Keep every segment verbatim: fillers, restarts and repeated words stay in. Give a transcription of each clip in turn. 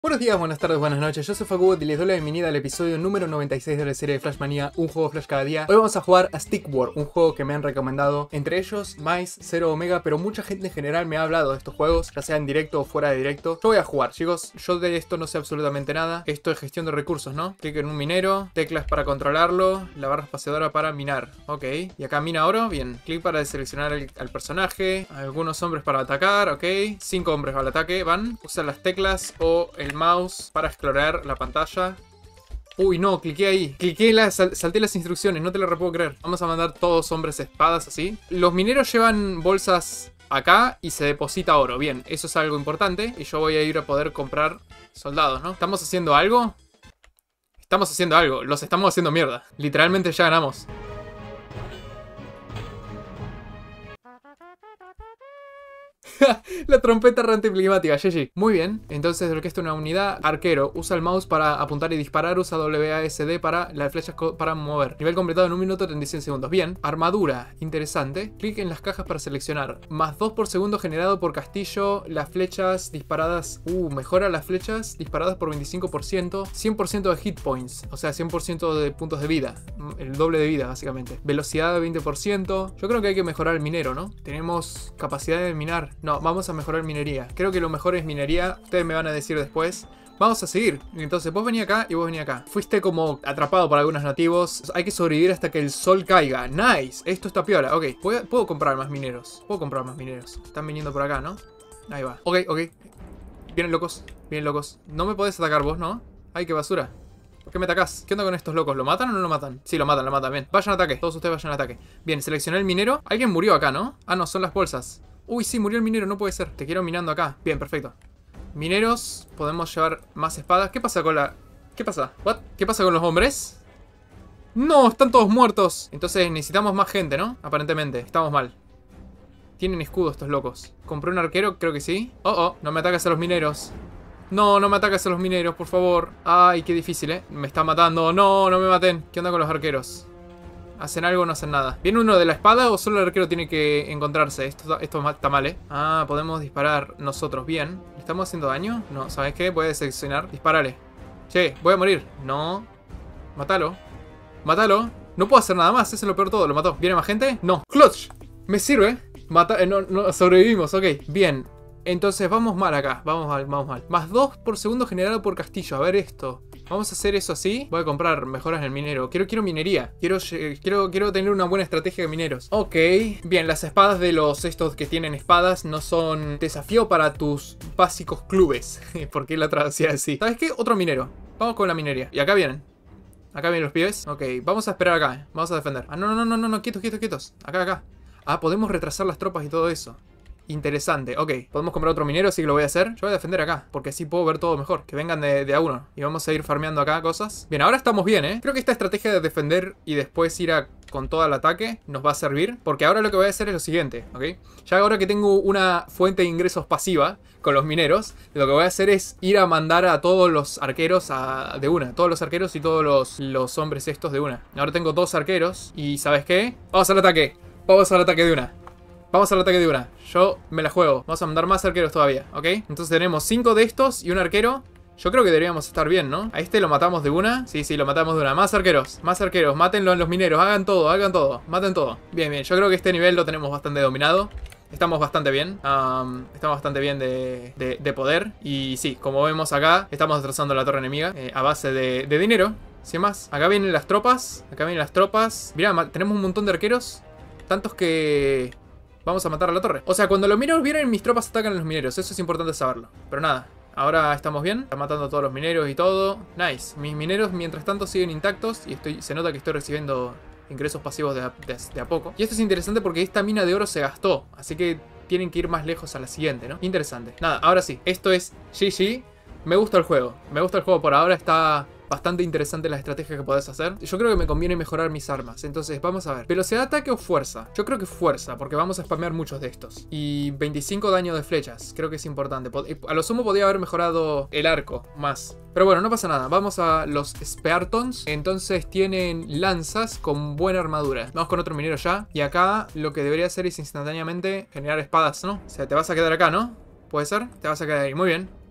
Buenos días, buenas tardes, buenas noches, yo soy Facu y les doy la bienvenida al episodio número noventa y seis de la serie de Flashmania, un juego Flash cada día. Hoy vamos a jugar a Stick War, un juego que me han recomendado, entre ellos Mice, Zero Omega, pero mucha gente en general me ha hablado de estos juegos, ya sea en directo o fuera de directo. Yo voy a jugar, chicos, yo de esto no sé absolutamente nada. Esto es gestión de recursos, ¿no? Clic en un minero, teclas para controlarlo, la barra espaciadora para minar, ok. Y acá mina oro, bien. Clic para seleccionar el, al personaje, algunos hombres para atacar, ok. Cinco hombres al ataque, van. Usa las teclas o el mouse para explorar la pantalla. Uy, no, cliqué ahí. Cliqué, la, sal, salté las instrucciones, no te lo puedo creer. Vamos a mandar todos hombres espadas así. Los mineros llevan bolsas acá y se deposita oro. Bien, eso es algo importante. Y yo voy a ir a poder comprar soldados, ¿no? ¿Estamos haciendo algo? Estamos haciendo algo. Los estamos haciendo mierda. Literalmente ya ganamos. La trompeta errante climática, G G. Muy bien, entonces desbloqueaste una unidad. Arquero, usa el mouse para apuntar y disparar. Usa W A S D para las flechas para mover. Nivel completado en un minuto treinta y seis segundos. Bien, armadura, interesante. Clic en las cajas para seleccionar. Más dos por segundo generado por castillo. Las flechas disparadas. Uh, mejora las flechas disparadas por veinticinco por ciento. cien por ciento de hit points, o sea, cien por ciento de puntos de vida. El doble de vida, básicamente. Velocidad de veinte por ciento. Yo creo que hay que mejorar el minero, ¿no? Tenemos capacidad de minar. No, vamos a mejorar minería. Creo que lo mejor es minería. Ustedes me van a decir después. Vamos a seguir. Entonces vos venís acá y vos venís acá. Fuiste como atrapado por algunos nativos. Hay que sobrevivir hasta que el sol caiga. Nice. Esto está piola. Ok. Puedo, puedo comprar más mineros. Puedo comprar más mineros. Están viniendo por acá, ¿no? Ahí va. Ok, ok. Vienen locos. Vienen locos. No me podés atacar vos, ¿no? Ay, qué basura. ¿Por qué me atacás? ¿Qué onda con estos locos? ¿Lo matan o no lo matan? Sí, lo matan, lo matan. Bien. Vayan al ataque. Todos ustedes vayan al ataque. Bien, seleccioné el minero. Alguien murió acá, ¿no? Ah, no, son las bolsas. Uy, sí, murió el minero, no puede ser. Te quiero minando acá. Bien, perfecto. Mineros, podemos llevar más espadas. ¿Qué pasa con la...? ¿Qué pasa? ¿What? ¿Qué pasa con los hombres? ¡No! Están todos muertos. Entonces necesitamos más gente, ¿no? Aparentemente, estamos mal. Tienen escudo estos locos. ¿Compré un arquero? Creo que sí. Oh, oh, no me ataques a los mineros. No, no me ataques a los mineros, por favor. Ay, qué difícil, ¿eh? Me está matando. No, no me maten. ¿Qué onda con los arqueros? ¿Hacen algo o no hacen nada? ¿Viene uno de la espada o solo el arquero tiene que encontrarse? Esto, esto está mal, ¿eh? Ah, podemos disparar nosotros. Bien. ¿Le estamos haciendo daño? No, ¿sabes qué? Puedes seleccionar. Dispárale. Che, voy a morir. No. Mátalo. Mátalo. No puedo hacer nada más. Eso es lo peor de todo. ¿Lo mató? ¿Viene más gente? No. ¡Clutch! Me sirve. Mata eh, no, no, sobrevivimos. Ok. Bien. Entonces vamos mal acá. Vamos mal, vamos mal. Más dos por segundo generado por castillo. A ver esto. Vamos a hacer eso así. Voy a comprar mejoras en el minero. Quiero, quiero minería. Quiero, quiero, quiero tener una buena estrategia de mineros. Ok. Bien, las espadas de los estos que tienen espadas no son desafío para tus básicos clubes. ¿Por qué la traducía así? ¿Sabes qué? Otro minero. Vamos con la minería. Y acá vienen. Acá vienen los pibes. Ok, vamos a esperar acá. Vamos a defender. Ah, no, no, no, no, no. Quietos, quietos, quietos. Acá, acá. Ah, podemos retrasar las tropas y todo eso. Interesante, ok. Podemos comprar otro minero, así que lo voy a hacer. Yo voy a defender acá, porque así puedo ver todo mejor. Que vengan de, de a uno. Y vamos a ir farmeando acá cosas. Bien, ahora estamos bien, ¿eh? Creo que esta estrategia de defender y después ir a, con todo el ataque nos va a servir. Porque ahora lo que voy a hacer es lo siguiente, ¿ok? Ya ahora que tengo una fuente de ingresos pasiva con los mineros, lo que voy a hacer es ir a mandar a todos los arqueros a, de una. Todos los arqueros y todos los, los hombres estos de una. Ahora tengo dos arqueros. Y ¿sabes qué? Vamos al ataque. Vamos al ataque de una. Vamos al ataque de una. Yo me la juego. Vamos a mandar más arqueros todavía, ¿ok? Entonces tenemos cinco de estos y un arquero. Yo creo que deberíamos estar bien, ¿no? A este lo matamos de una. Sí, sí, lo matamos de una. Más arqueros, más arqueros. Mátenlo en los mineros. Hagan todo, hagan todo. Maten todo. Bien, bien. Yo creo que este nivel lo tenemos bastante dominado. Estamos bastante bien. Um, estamos bastante bien de, de, de poder. Y sí, como vemos acá, estamos destrozando la torre enemiga eh, a base de, de dinero. Sin más. Acá vienen las tropas. Acá vienen las tropas. Mirá, tenemos un montón de arqueros. Tantos que... Vamos a matar a la torre. O sea, cuando los mineros vienen, mis tropas atacan a los mineros. Eso es importante saberlo. Pero nada, ahora estamos bien. Están matando a todos los mineros y todo. Nice. Mis mineros, mientras tanto, siguen intactos. Y estoy, se nota que estoy recibiendo ingresos pasivos de a, de, de a poco. Y esto es interesante porque esta mina de oro se gastó. Así que tienen que ir más lejos a la siguiente, ¿no? Interesante. Nada, ahora sí. Esto es G G. Me gusta el juego. Me gusta el juego por ahora. Está... bastante interesante la estrategia que podés hacer. Yo creo que me conviene mejorar mis armas. Entonces, vamos a ver. ¿Velocidad de ataque o fuerza? Yo creo que fuerza, porque vamos a spamear muchos de estos. Y veinticinco daño de flechas. Creo que es importante. A lo sumo podría haber mejorado el arco más. Pero bueno, no pasa nada. Vamos a los Spartans. Entonces tienen lanzas con buena armadura. Vamos con otro minero ya. Y acá lo que debería hacer es instantáneamente generar espadas, ¿no? O sea, te vas a quedar acá, ¿no? ¿Puede ser? Te vas a quedar ahí. Muy bien.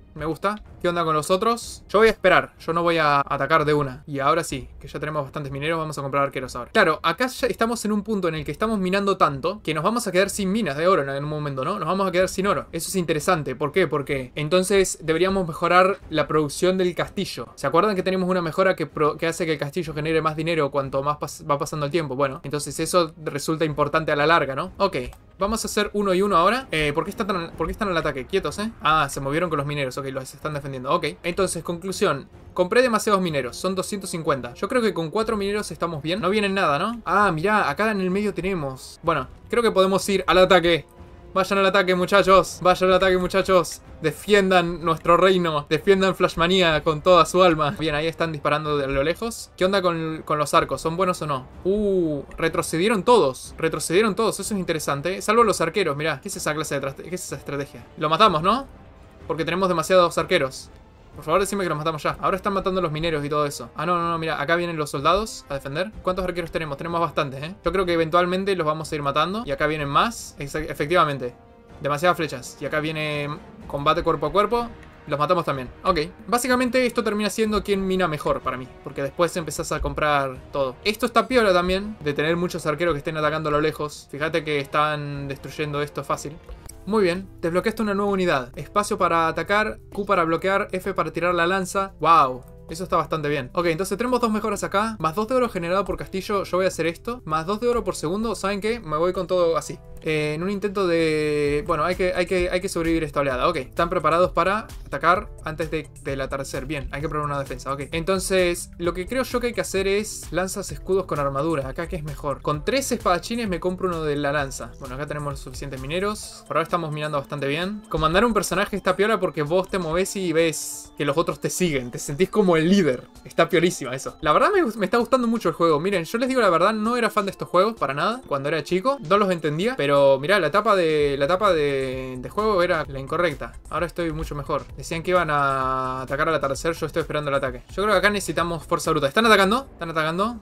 Me gusta. ¿Qué onda con los otros? Yo voy a esperar. Yo no voy a atacar de una. Y ahora sí, que ya tenemos bastantes mineros, vamos a comprar arqueros ahora. Claro, acá ya estamos en un punto en el que estamos minando tanto que nos vamos a quedar sin minas de oro en un momento, ¿no? Nos vamos a quedar sin oro. Eso es interesante. ¿Por qué? Porque entonces deberíamos mejorar la producción del castillo. ¿Se acuerdan que tenemos una mejora que, pro que hace que el castillo genere más dinero cuanto más pas va pasando el tiempo? Bueno, entonces eso resulta importante a la larga, ¿no? Ok. Vamos a hacer uno y uno ahora. Eh, ¿por qué están tan, ¿por qué están al ataque? Quietos, ¿eh? Ah, se movieron con los mineros. Ok, los están defendiendo. Ok. Entonces, conclusión. Compré demasiados mineros. Son doscientos cincuenta. Yo creo que con cuatro mineros estamos bien. No vienen nada, ¿no? Ah, mirá. Acá en el medio tenemos... Bueno, creo que podemos ir al ataque. Vayan al ataque, muchachos. Vayan al ataque, muchachos. Defiendan nuestro reino. Defiendan Flashmanía con toda su alma. Bien, ahí están disparando de lo lejos. ¿Qué onda con, con los arcos? ¿Son buenos o no? Uh, retrocedieron todos. Retrocedieron todos. Eso es interesante. Salvo los arqueros, mirá. ¿Qué es esa clase de ¿Qué es esa estrategia? Lo matamos, ¿no? Porque tenemos demasiados arqueros. Por favor, decime que los matamos ya. Ahora están matando los mineros y todo eso. Ah, no, no, no, mira, acá vienen los soldados a defender. ¿Cuántos arqueros tenemos? Tenemos bastantes, ¿eh? Yo creo que eventualmente los vamos a ir matando. Y acá vienen más. Ex efectivamente. Demasiadas flechas. Y acá viene combate cuerpo a cuerpo. Los matamos también. Ok. Básicamente esto termina siendo quien mina mejor para mí. Porque después empezás a comprar todo. Esto está piola también. De tener muchos arqueros que estén atacando a lo lejos. Fíjate que están destruyendo esto fácil. Muy bien, desbloqueaste una nueva unidad. Espacio para atacar, Q para bloquear, F para tirar la lanza. ¡Wow! Eso está bastante bien. Ok, entonces tenemos dos mejoras acá. Más dos de oro generado por castillo. Yo voy a hacer esto. Más dos de oro por segundo. ¿Saben qué? Me voy con todo así. Eh, en un intento de... Bueno, hay que, hay, que, hay que sobrevivir esta oleada. Ok, están preparados para atacar antes de, del atardecer. Bien, hay que probar una defensa. Ok, entonces lo que creo yo que hay que hacer es lanzas escudos con armadura. Acá, ¿qué es mejor? Con tres espadachines me compro uno de la lanza. Bueno, acá tenemos los suficientes mineros. Por ahora estamos minando bastante bien. Comandar un personaje está piola porque vos te movés y ves que los otros te siguen. Te sentís como el líder. Está piolísima eso. La verdad me, me está gustando mucho el juego. Miren, yo les digo la verdad, no era fan de estos juegos para nada. Cuando era chico, no los entendía. Pero Pero mirá, la etapa de la etapa de, de juego era la incorrecta. Ahora estoy mucho mejor. Decían que iban a atacar al atardecer. Yo estoy esperando el ataque. Yo creo que acá necesitamos fuerza bruta. ¿Están atacando? ¿Están atacando?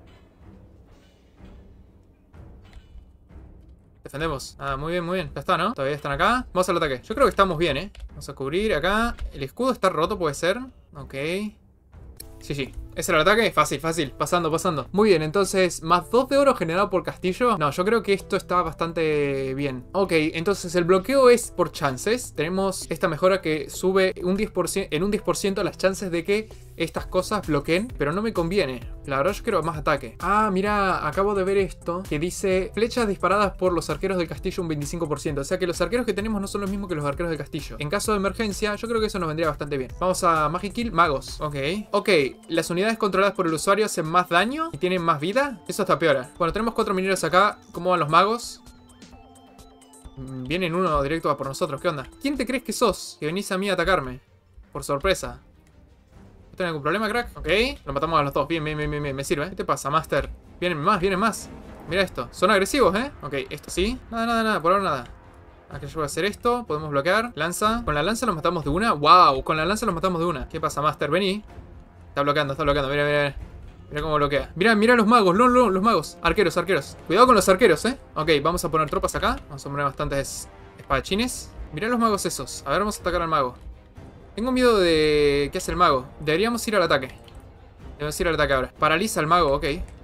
Defendemos. Ah, muy bien, muy bien. Ya está, ¿no? Todavía están acá. Vamos al ataque. Yo creo que estamos bien, ¿eh? Vamos a cubrir acá. El escudo está roto, puede ser. Ok. Sí, sí. ¿Ese era el ataque? Fácil, fácil. Pasando, pasando. Muy bien, entonces, más dos de oro generado por castillo. No, yo creo que esto está bastante bien. Ok, entonces el bloqueo es por chances. Tenemos esta mejora que sube un diez por ciento, en un diez por ciento las chances de que estas cosas bloqueen. Pero no me conviene. La verdad yo quiero más ataque. Ah, mira, acabo de ver esto. Que dice, flechas disparadas por los arqueros del castillo un veinticinco por ciento. O sea que los arqueros que tenemos no son los mismos que los arqueros del castillo. En caso de emergencia, yo creo que eso nos vendría bastante bien. Vamos a Magic Kill, magos. Ok. Ok, las unidades controladas por el usuario hacen más daño y tienen más vida. Eso está peor. Bueno, tenemos cuatro mineros acá. ¿Cómo van los magos? Vienen uno directo a por nosotros. ¿Qué onda? ¿Quién te crees que sos? Que venís a mí a atacarme. Por sorpresa. ¿No tenés algún problema, crack? Ok. Lo matamos a los dos. Bien, bien, bien, bien, bien. Me sirve. ¿Qué te pasa, Master? Vienen más, vienen más. Mira esto. Son agresivos, ¿eh? Ok, esto sí. Nada, nada, nada. Por ahora nada. Aquí yo voy a hacer esto. Podemos bloquear. Lanza. Con la lanza los matamos de una. ¡Wow! Con la lanza los matamos de una. ¿Qué pasa, Master? Vení. Está bloqueando, está bloqueando. Mira, mira. Mira cómo bloquea. Mira, mira los magos. No, no, los magos. Arqueros, arqueros. Cuidado con los arqueros, ¿eh? Ok, vamos a poner tropas acá. Vamos a poner bastantes espadachines. Mira los magos esos. A ver, vamos a atacar al mago. Tengo miedo de... ¿Qué hace el mago? Deberíamos ir al ataque. Debemos ir al ataque ahora. Paraliza al mago, ok.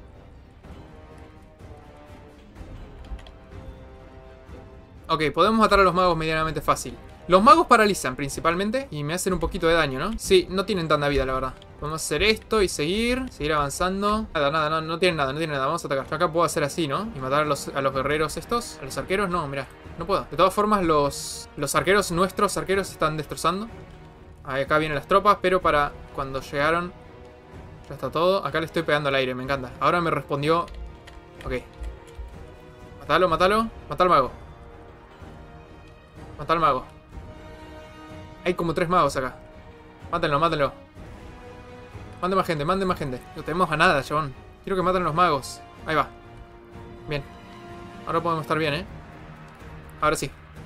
Ok, podemos matar a los magos medianamente fácil. Los magos paralizan principalmente y me hacen un poquito de daño, ¿no? Sí, no tienen tanta vida, la verdad. Podemos hacer esto y seguir, seguir avanzando. Nada, nada, no, no tienen nada, no tienen nada. Vamos a atacar. Yo acá puedo hacer así, ¿no? Y matar a los, a los guerreros estos. A los arqueros, no, mira, no puedo. De todas formas, los, los arqueros, nuestros arqueros, se están destrozando. Acá vienen las tropas, pero para cuando llegaron... Ya está todo. Acá le estoy pegando al aire, me encanta. Ahora me respondió... Ok. Matalo, matalo. Mata al mago. Mata al mago. Hay como tres magos acá. Mátenlo, mátenlo. Mande más gente, mande más gente. No tenemos a nada, chabón. Quiero que maten a los magos. Ahí va. Bien. Ahora podemos estar bien, ¿eh? Ahora sí.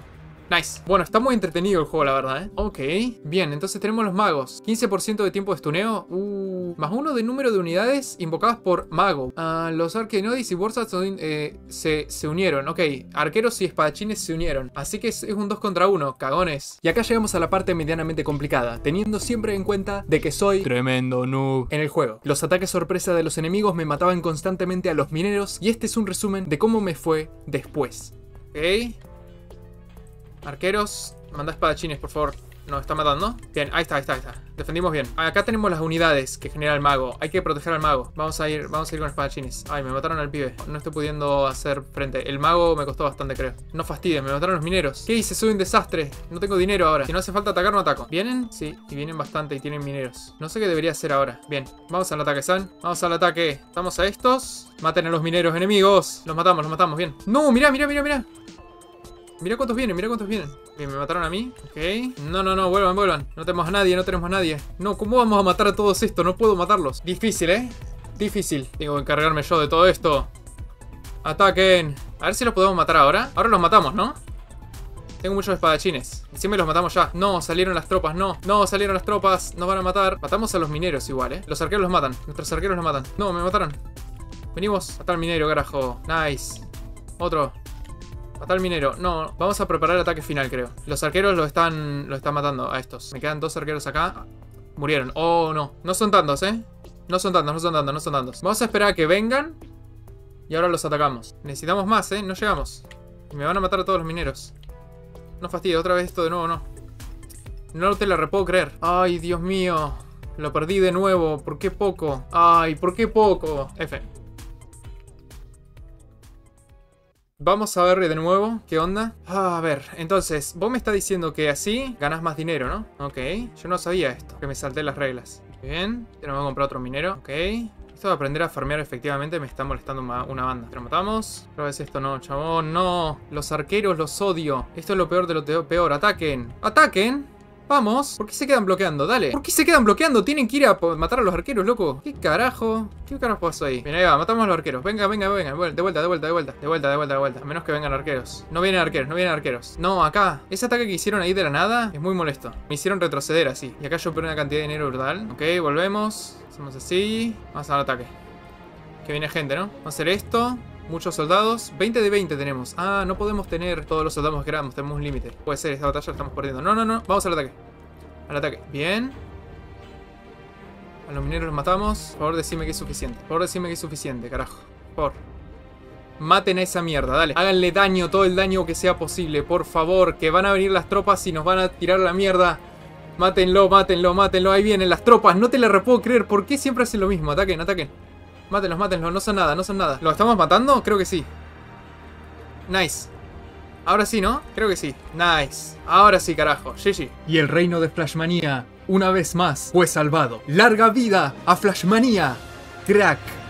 Nice. Bueno, está muy entretenido el juego, la verdad, ¿eh? Ok. Bien, entonces tenemos los magos. quince por ciento de tiempo de stuneo. Uh, más uno de número de unidades invocadas por mago. Uh, los Arkenodis y Borsas eh, se, se unieron. Ok. Arqueros y espadachines se unieron. Así que es, es un dos contra uno. Cagones. Y acá llegamos a la parte medianamente complicada. Teniendo siempre en cuenta de que soy tremendo noob en el juego. Los ataques sorpresa de los enemigos me mataban constantemente a los mineros. Y este es un resumen de cómo me fue después. Ok. Arqueros, manda espadachines, por favor. Nos está matando. Bien, ahí está, ahí está, ahí está. Defendimos bien. Acá tenemos las unidades que genera el mago. Hay que proteger al mago. Vamos a ir, vamos a ir con espadachines. Ay, me mataron al pibe. No estoy pudiendo hacer frente. El mago me costó bastante, creo. No fastidies, me mataron los mineros. ¿Qué hice? Soy un desastre. No tengo dinero ahora. Si no hace falta atacar, no ataco. ¿Vienen? Sí, y vienen bastante y tienen mineros. No sé qué debería hacer ahora. Bien, vamos al ataque, ¿saben? Vamos al ataque. Estamos a estos. Maten a los mineros enemigos. Los matamos, los matamos. Bien. No, mirá, mirá, mirá, mirá. Mira cuántos vienen, mira cuántos vienen. Bien, me mataron a mí. Ok. No, no, no, vuelvan, vuelvan. No tenemos a nadie, no tenemos a nadie. No, ¿cómo vamos a matar a todos estos? No puedo matarlos. Difícil, ¿eh? Difícil. Tengo que encargarme yo de todo esto. Ataquen. A ver si los podemos matar ahora. Ahora los matamos, ¿no? Tengo muchos espadachines. Siempre los matamos ya. No, salieron las tropas, no. No, salieron las tropas. Nos van a matar. Matamos a los mineros igual, ¿eh? Los arqueros los matan. Nuestros arqueros los matan. No, me mataron. Venimos. Matar al minero, carajo. Nice. Otro. Matar al minero. No, vamos a preparar el ataque final, creo. Los arqueros lo están, lo están matando a estos. Me quedan dos arqueros acá. Murieron. Oh, no. No son tantos, ¿eh? No son tantos, no son tantos, no son tantos. Vamos a esperar a que vengan. Y ahora los atacamos. Necesitamos más, ¿eh? No llegamos. Y me van a matar a todos los mineros. No fastidia, otra vez esto de nuevo, no. No te la puedo creer. Ay, Dios mío. Lo perdí de nuevo. ¿Por qué poco? Ay, ¿por qué poco? F. Vamos a ver de nuevo, ¿qué onda? Ah, a ver, entonces, vos me estás diciendo que así ganas más dinero, ¿no? Ok, yo no sabía esto, que me salté las reglas. Bien, tenemos que comprar otro minero. Ok, esto de aprender a farmear efectivamente me está molestando una, una banda. Lo matamos. Pero es esto, no, chabón, no. Los arqueros los odio. Esto es lo peor de lo peor. Ataquen. ¡Ataquen! Vamos. ¿Por qué se quedan bloqueando? Dale. ¿Por qué se quedan bloqueando? Tienen que ir a matar a los arqueros, loco. ¿Qué carajo? ¿Qué carajo pasó ahí? Bien, ahí va. Matamos a los arqueros. Venga, venga, venga. De vuelta, de vuelta, de vuelta. De vuelta, de vuelta, de vuelta, de vuelta. A menos que vengan arqueros. No vienen arqueros, no vienen arqueros. No, acá. Ese ataque que hicieron ahí de la nada es muy molesto. Me hicieron retroceder así. Y acá yo perdí una cantidad de dinero brutal. Ok, volvemos. Hacemos así. Vamos al ataque. Que viene gente, ¿no? Vamos a hacer esto. Muchos soldados. veinte de veinte tenemos. Ah, no podemos tener todos los soldados que queramos. Tenemos un límite. Puede ser, esta batalla la estamos perdiendo. No, no, no. Vamos al ataque. Al ataque. Bien. A los mineros los matamos. Por favor, decime que es suficiente. Por favor, decime que es suficiente, carajo. Por favor. Maten a esa mierda, dale. Háganle daño, todo el daño que sea posible. Por favor, que van a venir las tropas y nos van a tirar la mierda. Mátenlo, mátenlo, mátenlo. Ahí vienen las tropas. No te la puedo creer. ¿Por qué siempre hacen lo mismo? Ataquen, ataquen. Mátenlos, mátenlos. No son nada, no son nada. ¿Los estamos matando? Creo que sí. Nice. Ahora sí, ¿no? Creo que sí. Nice. Ahora sí, carajo. G G. Y el reino de Flashmanía, una vez más, fue salvado. ¡Larga vida a Flashmanía! Crack.